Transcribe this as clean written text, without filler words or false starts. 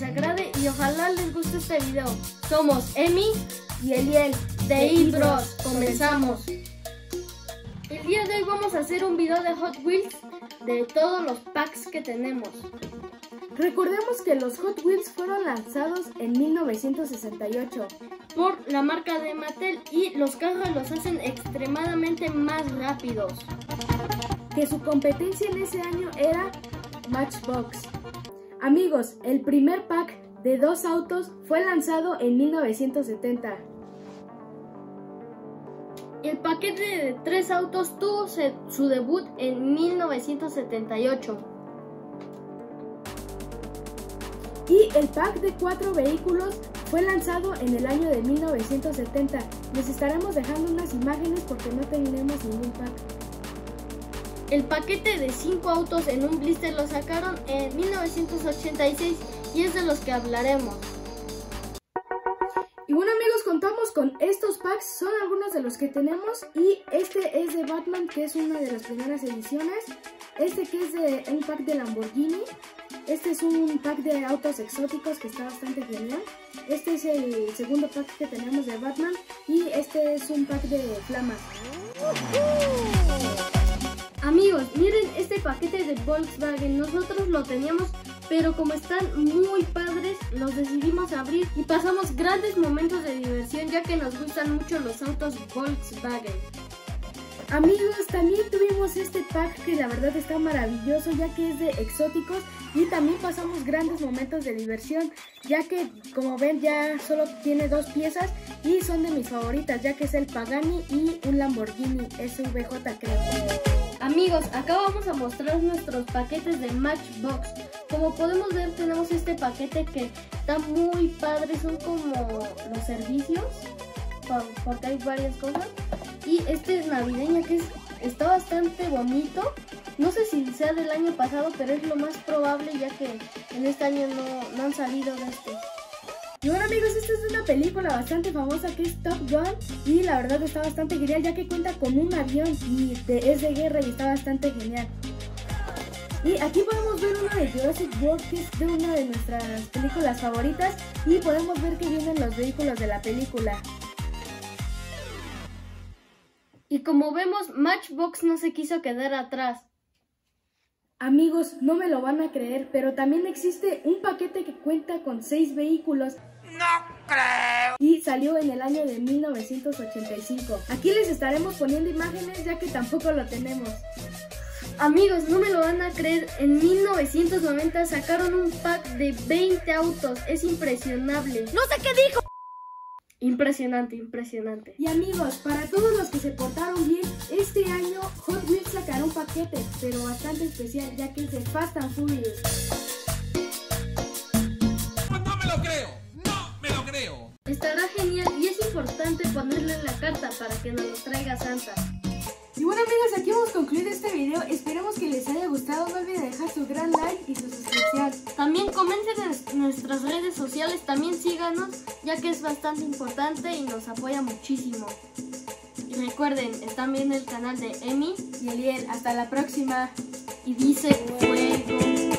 agrade y ojalá les guste este video. Somos Emi y Eliel de eBros. Comenzamos. El día de hoy vamos a hacer un video de Hot Wheels de todos los packs que tenemos. Recordemos que los Hot Wheels fueron lanzados en 1968 por la marca de Mattel y los carros los hacen extremadamente más rápidos. Que su competencia en ese año era Matchbox. Amigos, el primer pack de 2 autos fue lanzado en 1970. El paquete de 3 autos tuvo su debut en 1978. Y el pack de 4 vehículos fue lanzado en el año de 1970. Les estaremos dejando unas imágenes porque no tenemos ningún pack. El paquete de 5 autos en un blister lo sacaron en 1986 y es de los que hablaremos. Y bueno amigos, contamos con estos packs, son algunos de los que tenemos y este es de Batman, que es una de las primeras ediciones. Este que es de un pack de Lamborghini. Este es un pack de autos exóticos que está bastante genial. Este es el segundo pack que tenemos de Batman y este es un pack de Flamas. Amigos, miren este paquete de Volkswagen, nosotros lo teníamos, pero como están muy padres, los decidimos abrir y pasamos grandes momentos de diversión ya que nos gustan mucho los autos Volkswagen. Amigos, también tuvimos este pack que la verdad está maravilloso ya que es de exóticos y también pasamos grandes momentos de diversión ya que, como ven, ya solo tiene 2 piezas y son de mis favoritas ya que es el Pagani y un Lamborghini SVJ, creo. Amigos, acá vamos a mostrar nuestros paquetes de Matchbox. Como podemos ver, tenemos este paquete que está muy padre, son como los servicios, porque hay varias cosas. Y este es navideño, que está bastante bonito. No sé si sea del año pasado, pero es lo más probable ya que en este año no han salido de estos. Y bueno amigos, esta es una película bastante famosa que es Top Gun y la verdad está bastante genial ya que cuenta con un avión y es de guerra y está bastante genial. Y aquí podemos ver una de Jurassic World, que es de una de nuestras películas favoritas y podemos ver que vienen los vehículos de la película. Y como vemos, Matchbox no se quiso quedar atrás. Amigos, no me lo van a creer, pero también existe un paquete que cuenta con 6 vehículos. ¡No creo! Y salió en el año de 1985. Aquí les estaremos poniendo imágenes ya que tampoco lo tenemos. Amigos, no me lo van a creer, en 1990 sacaron un pack de 20 autos, es impresionable. ¡No sé qué dijo! Impresionante, impresionante. Y amigos, para todos los que se portaron bien, este año Hot Wheels sacará un paquete, pero bastante especial, ya que es de Fast and Furious. No me lo creo, no me lo creo. Estará genial y es importante ponerle en la carta para que nos lo traiga Santa. Y bueno amigos, aquí hemos concluido este video, esperemos que les haya gustado, no olviden dejar su gran like y su suscripción. También comenten en nuestras redes sociales, también síganos, ya que es bastante importante y nos apoya muchísimo. Y recuerden, están viendo el canal de Emi y Eliel, hasta la próxima. Y dice fuego.